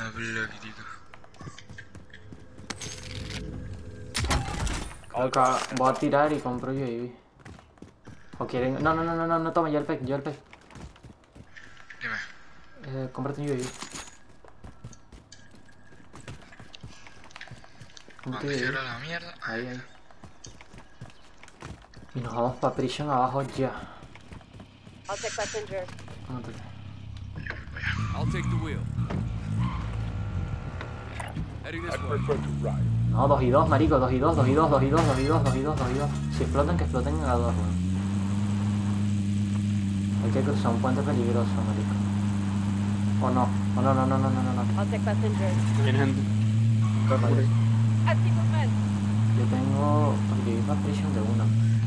Una plaquitita. Creo que voy a tirar y compro UAV. O quieren... No, toma, yo el peg. Dime. Cómprate un UAV. ¿Dónde cierra la mierda? Ahí. Y nos vamos para prisión abajo ya. I'll take passenger. Móntate. I'll take the wheel. Heading this way. No, 2 y 2, marico, 2 y 2. Si explotan, que exploten a 2, weón. Hay que cruzar un puente peligroso, marico. O no. No. I'll take passenger. Viene gente. Vale. Así movement. Yo tengo... Porque iba a prisión de una.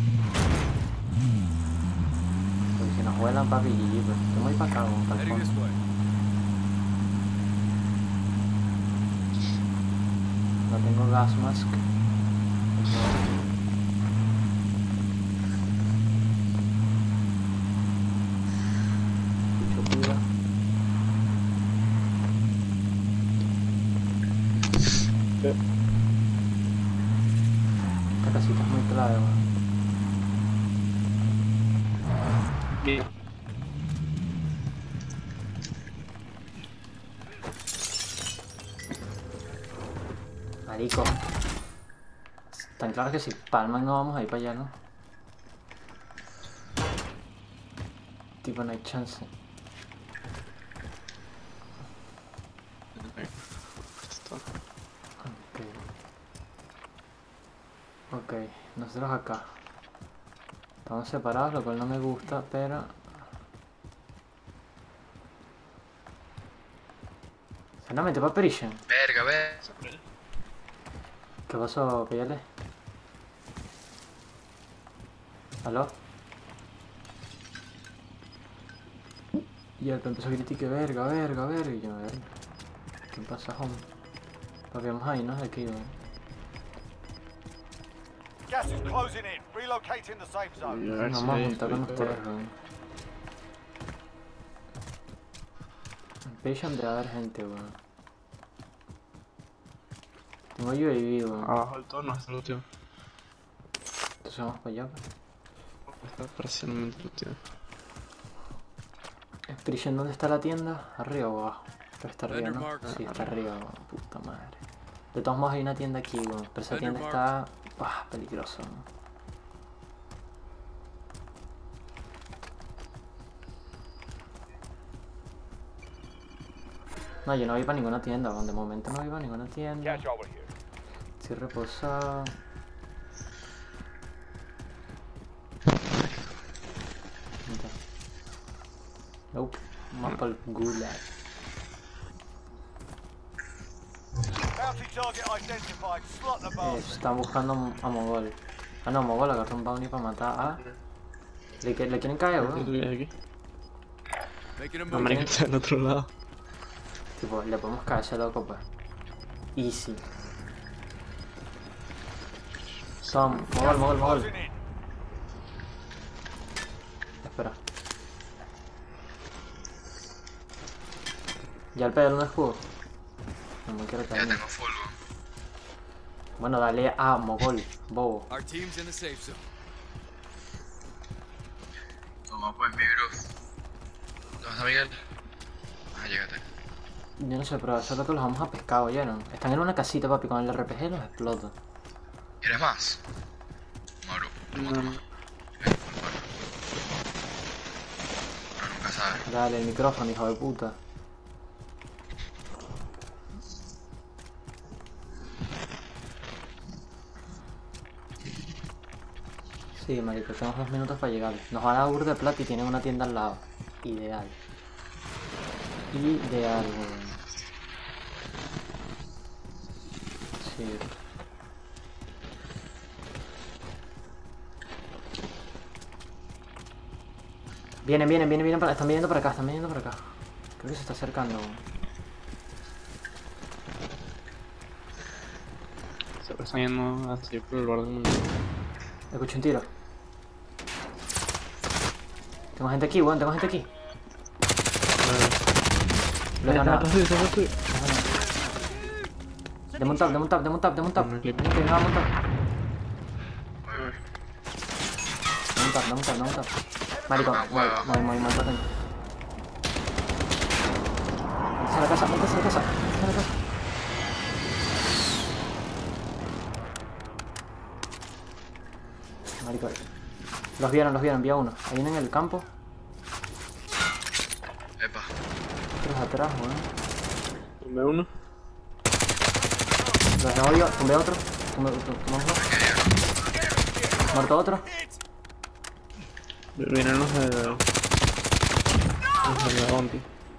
Porque si nos vuelan, papi, GG, pues. Yo me voy para acá, weón, para el Heading this fondo. way. No tengo gas mask. Mucho cuidado. Esta casita es muy clave, weón. Mira. Marico. Tan claro que si palman no vamos a ir para allá, ¿no? Tipo, no hay chance. Ok, nosotros acá. Estamos separados, lo cual no me gusta, pero... Se nos mete para prisión. Verga, ver. ¿Qué pasó, PL? ¿Aló? Y él empezó a gritar que verga, y yo, verga. ¿Qué pasa, hombre? Papi, vamos ahí, ¿no? De aquí, weón. Gas is closing in. Relocating the safe zone. A ver Nos si vamos a hay juntar con esto. ustedes, weón. En prisión debe haber gente, weón. Tengo UAV, weón. Abajo del todo no está looteado. Entonces vamos para allá, pues. Está parcialmente looteado. ¿En prisión dónde está la tienda? ¿Arriba o abajo? Pero está arriba, ¿no? Vendor mark. Sí, está arriba, weón. Puta madre. De todos modos hay una tienda aquí, weón. Pero esa tienda está... peligrosa, weón. No, yo no voy para ninguna tienda, weón. De momento no voy para ninguna tienda. Cash over here. Estoy reposado. Nope. Vamos para el gulag. Bounty target identified. Slot the bastard. Están buscando a Mogol. Ah, no, Mogol agarró un bounty para matar a... ¿Le quieren caer, ¿Qué weón? tuviera aquí? Making a No, move. marica, está del otro lado. Tipo, le podemos caer a ese loco, pues. Easy. Son, Mogol. Closing in. Espera. Ya el pedo un escudo. No me quiero Ya caer. tengo full, weón. Bueno, dale a Mogol, bobo. Our team's in the safe zone. Toma pues mi bro. ¿Dónde está Miguel? Ah, llégate. Yo no sé, pero eso es lo que los vamos a pescar, ¿oyeron? Están en una casita, papi, con el RPG los exploto. ¿Quieres más? Mauro, No. no, nunca sabes. Dale, el micrófono, hijo de puta. Sí, marico, tenemos 2 minutos para llegar. Nos van a dar burda de plata y tienen una tienda al lado. Ideal. Ideal, weón. Sí. Vienen para... Están viniendo para acá, Creo que se está acercando. Se están yendo así por el borde del mundo. Escucho un tiro. Tengo gente aquí, weón, tengo gente aquí. Lo he ganado. Atrás tuyo. Deme un tap, deme un tap, deme un tap, deme un tap. Dame un clip. Ven que venga, dame un tap. Voy, voy. Dame un tap, dame un tap, dame un tap. Marico, muy potente. Métese a la casa, métese a la casa, métese a la casa. Marico, los vieron, vía uno. Ahí vienen en el campo. Epa. Tres atrás, weón. Tumbé uno. Los de odio, tumbé otro. Tumbé otro. Muerto otro. Vienen los de... Los de la Bounty.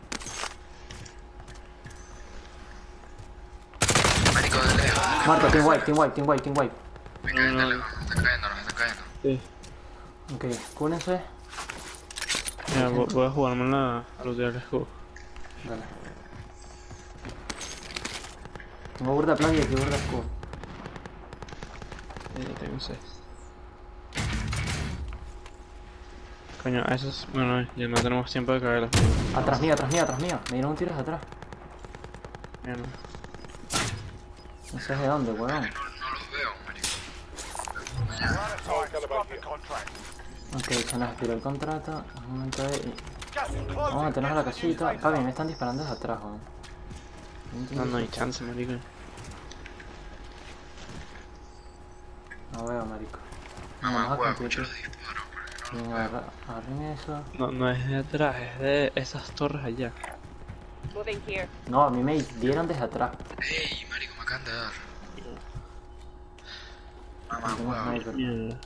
Marico, de lejos. Muerto, team wipe, team wipe, team wipe, team wipe. Me caen de lejos, nos están cayendo. Sí. Ok, cúrense. Mira, voy a jugarme a los de escudo. Dale. Tengo burda de plaga y aquí burda de escudo. Ya tengo 6. Coño, a esos... Bueno, ya no tenemos tiempo de caerlos. Atrás mío, atrás mío, atrás mío. Me dieron un tiro de atrás. Mira, no. No sé de dónde, weón. No los veo, marico. We're out of time. Scrap the contract. Ok, se nos expiró el contrato. Un momento de... Gas is closing. Vamos a meternos a la Get to the casita. safe Papi, zone. me están disparando desde atrás, weón. No hay chance, marico. No veo, marico. Mamá, Vamos a huevo, competir. escucho los disparos, porque no Bien, agarren eso. No es de atrás, es de esas torres allá. Moving here. No, a mí me dieron desde atrás. Ey, marico, me acaban de dar. Mamá, No tengo huevo. sniper. Mierda.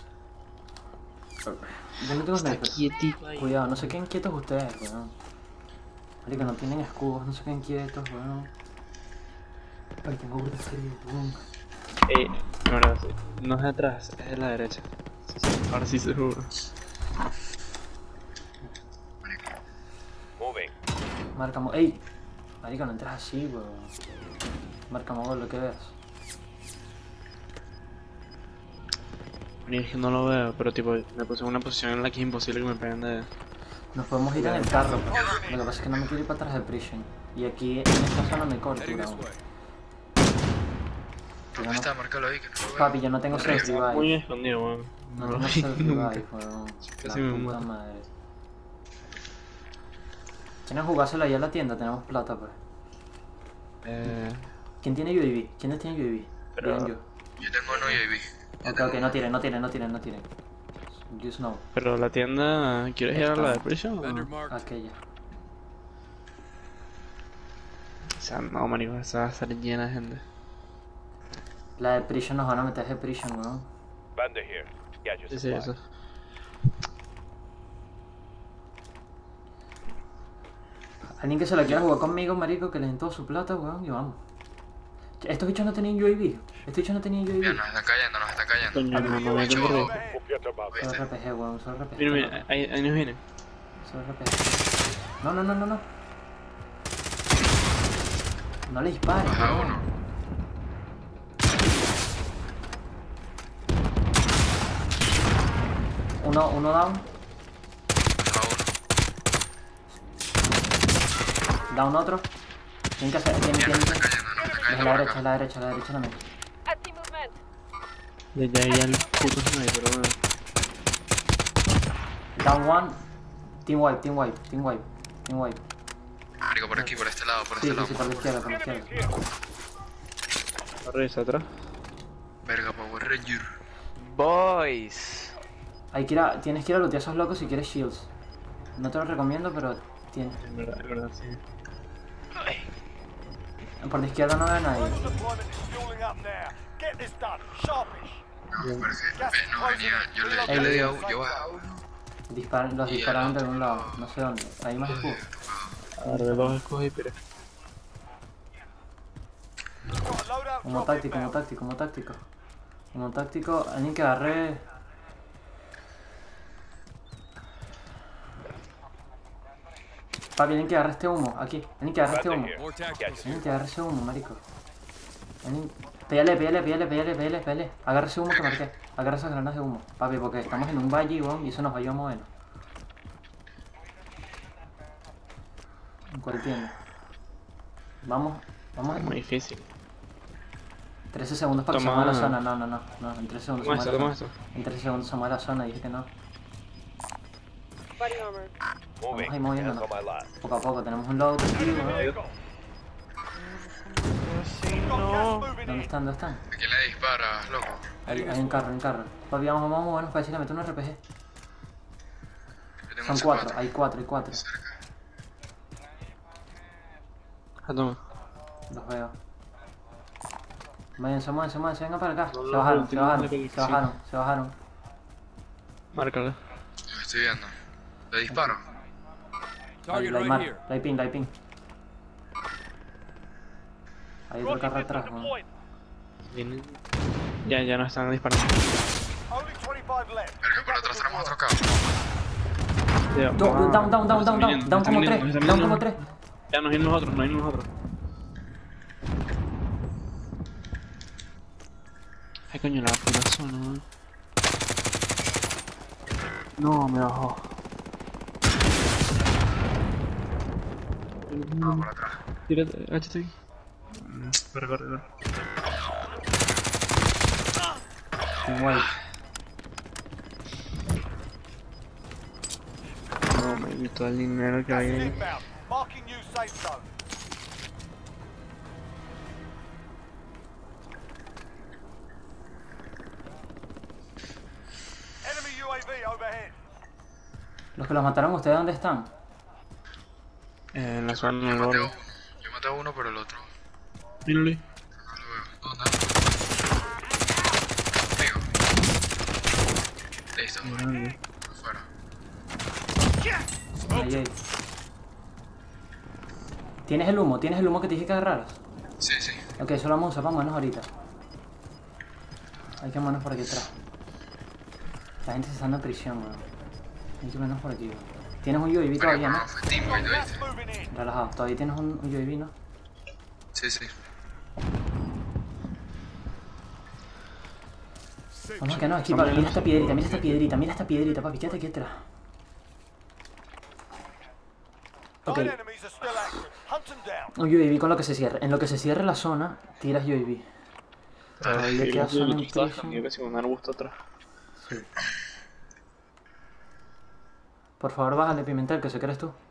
Yo no tengo Está sniper. quietico ahí. Cuidado, no se queden quietos ustedes, weón. Marico, no tienen escudos, no se queden quietos, weón. Ay, tengo burda de frío, weón. No, no, sí. No es de atrás, es de la derecha. Sí, ahora sí seguro. Moving. Marcamos. ¡Ey! Marico, no entres así, weón. Marcamos lo que veas. Ni es que no lo veo, pero tipo, me puse en una posición en la que es imposible que me peguen de... Nos podemos ir en el carro, pero lo que pasa es que no me quiero ir para atrás de prison. Y aquí en esta zona me corto, Heading this weón. way. ¿Dónde está? Márcalo ahí, que no lo veo. Papi, yo no tengo self Muy revive. escondido, weón. No lo tengo vi self nunca. revive, weón. La Casi me puta mato. madre. ¿Quieren jugárselo ahí a la tienda? Tenemos plata, pues. ¿Quién tiene UAV? ¿Quiénes tienen UAV? Pero- Bien, yo. Yo tengo uno UAV. Ok, no tiren, no tiren, no tiren, no tiren. Just no. Pero la tienda... ¿Quieres ir a la de prisión o Vendor no? marked. Aquella. O sea, no, marico, esa va a estar llena de gente. La de prison nos van a meter de prison, weón. Bandit here. Get your Sí, sí, eso. Alguien que se la quiera jugar conmigo, marico, que le den toda su plata, weón, y vamos. Estos bichos no tenían UAV. Estos bichos no tenían Mira, UAV. nos están cayendo, nos están cayendo. Coño, no me Yo, tengo Solo ¿viste? RPG, weón, solo RPG. Mira, mira, ahí nos vienen. Solo RPG. No, no, no, no, no. No le dispares, Baja weón. uno. Uno down. Baja uno. Down otro. Tienen que hacer. Mira, Tienen. nos están cayendo, nos están Es cayendo la por derecha, es acá. la derecha, es la derecha también. Anti-movement. Ya el puto sniper, weón. Down one. Team wipe, team wipe, team wipe, team wipe. Marico, por aquí, por este lado, por Sí, este sí, lado. sí, por la izquierda, por la izquierda. Revisa atrás. Verga, Power Ranger. Boys. Hay que tienes que ir a lootear a esos locos si quieres shields. No te lo recomiendo, pero tienes. En verdad, sí. Por la izquierda no veo a nadie. Deployment is fueling up now. Get this done. Sharpish. No, parece. No venía. Yo le di a. Yo bajaba uno. Los Y dispararon al de otro algún lado, no sé dónde. Hay más escudos. Agarré dos escudos y piré. Got a loadout Como drop táctico, como inbound. táctico, como táctico. Como táctico, alguien que agarre. Papi, alguien que agarre este humo, aquí. Alguien que agarre este humo. More tacticals here. Alguien que agarre ese humo, marico. Pégale. Agarra ese humo que marqué. Agarra esas granadas de humo. Papi, porque estamos en un valle, weón, y eso nos va a ir a mover. ¿En cuál tienda? Vamos, Muy difícil. 13 segundos para que se Toma. mueva la zona. No, en 13 segundos Toma se esto, mueva toma la zona. esto. En 13 segundos se mueve la zona, dije que no. Body armor. Vamos ahí moviéndonos. Poco a poco, tenemos un load aquí, weón. ¿Dónde están? ¿A quién le disparas, loco? Hay un carro. Papi, vamos a movernos para decirle, mete un RPG. Yo tengo Son un 4, C4. hay 4. Ah, toma. Los veo. Váyanse, vengan para acá. No, Se no, bajaron, no, se no, bajaron, no, se bajaron, se bajaron. Márcala. Lo estoy viendo. Le disparo. Target Light right mark, here. light ping. Hay otro carro atrás, weón. Vienen. Ya no están disparando. Only 25 left. Verga, por atrás tenemos otro cabo. Ya, Down como 3. Ya nos vienen nosotros. Ay, coño, la puta zona, weón. No, me bajó. No, por atrás. Tírate, agáchate ahí. Corre. Sin white. No, me vi todo el dinero que Gas hay is ahí. inbound. Marking new safe zone. Enemy UAV overhead. Los que los mataron, ¿ustedes dónde están? En la zona del Yo maté a borde. uno. Yo maté a uno, pero el otro Míralo ahí. no lo veo. ¿Dónde? Amigo. Listo. Míralo. Afuera. Ahí. ¿Tienes el humo que te dije que agarraras? Sí. Ok, eso lo vamos a usar para movernos ahorita. Hay que movernos por aquí atrás. La gente se está en prisión, weón. Hay que movernos por aquí, weón. Tienes un UAV todavía, ¿no? No, fue teammate, Gas ¿viste? moving in. Relajado, todavía tienes un UAV, ¿no? Sí. Vamos a quedarnos aquí, papi. Mira esta piedrita, papi. Quédate aquí atrás. Ok, 9 enemies are still active. Hunt them down. un UAV con lo que se cierre. En lo que se cierre la zona, tiras UAV. Todavía queda zona en prisión. Que si un arbusto atrás. Sí. Por favor, bájale, Pimentel, que sé que eres tú.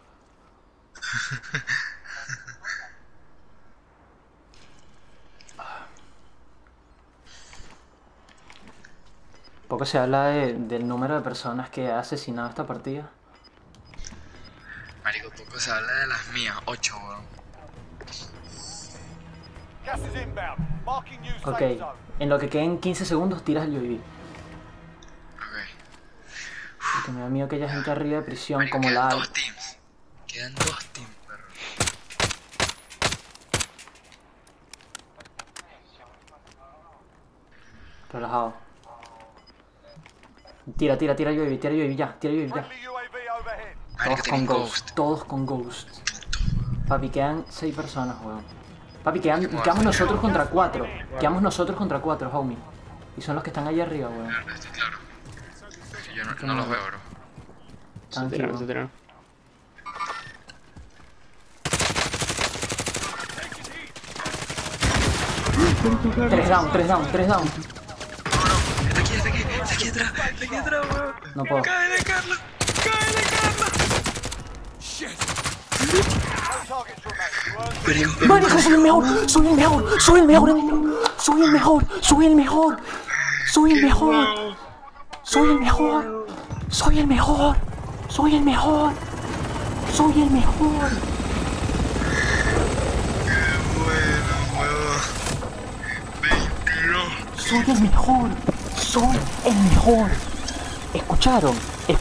Poco se habla del número de personas que ha asesinado esta partida. Marico, poco se habla de las mías. 8, weón. Gas is inbound. Marking new Ok, safe zone. en lo que queden 15 segundos tiras el UAV. Ok. Porque me da miedo que haya gente arriba de prisión Marico, como quedan la hay. 2 teams. Quedan 2 teams, perro. Relajado. Tira UAV, tira UAV ya. Friendly UAV overhead. Marico, tienen Ghost. Todos con Ghost. Papi, quedan 6 personas, weón. Papi, quedamos nosotros contra 4. Quedamos nosotros contra 4, homie. Y son los que están allá arriba, weón. Estoy claro. Es que yo no los veo, bro. Se tiraron. Tranquilo. Tres down. No, está aquí atrás, weón. No puedo. Cáele, Carlos. Shit! No targets remain. You earned Marico, soy el mejor en esto. Soy el mejor. Soy el mejor. Soy el mejor. Soy el mejor. Soy el mejor. Soy el mejor. Soy el mejor. Soy el mejor. Soy el mejor. Soy el mejor. ¿Escucharon?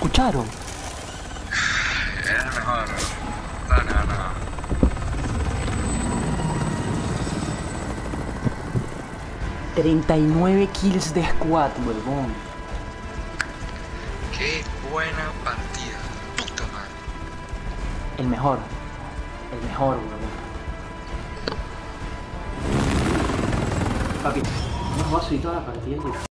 Era el mejor, bro. No. 39 kills de squad, huevón. Qué buena partida. Puta madre. El mejor, huevón. Papi, no juego así toda la partida y